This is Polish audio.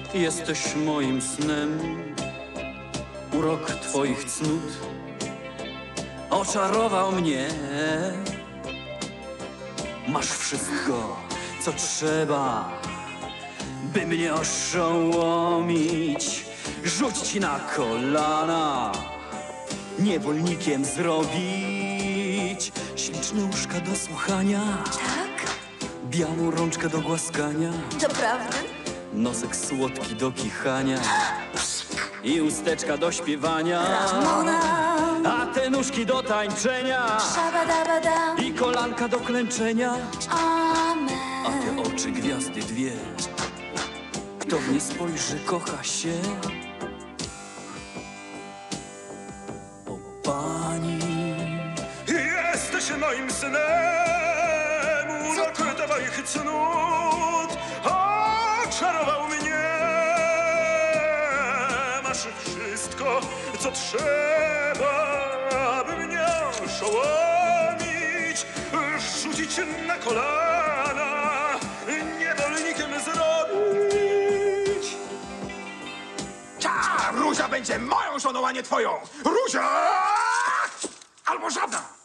Jesteś moim snem, urok twoich cnót oczarował mnie. Masz wszystko, co trzeba, by mnie oszołomić, rzucić na kolana, niewolnikiem zrobić. Śliczne łóżka do słuchania, Tak? białą rączkę do głaskania, Doprawdy? nosek słodki do kichania i usteczka do śpiewania, Ramona, a te nóżki do tańczenia szabadabada, i kolanka do klęczenia, amen. a te oczy gwiazdy dwie. Kto w nie spojrzy, kocha się. O pani, Jesteś moim snem, urok twoich cnót oczarował mnie. Masz wszystko, co trzeba, by mnie oszołomić, rzucić na kolana, niewolnikiem zrobić. Ta Ruzia będzie moją żoną, a nie twoją! Ruzia! Albo żadna!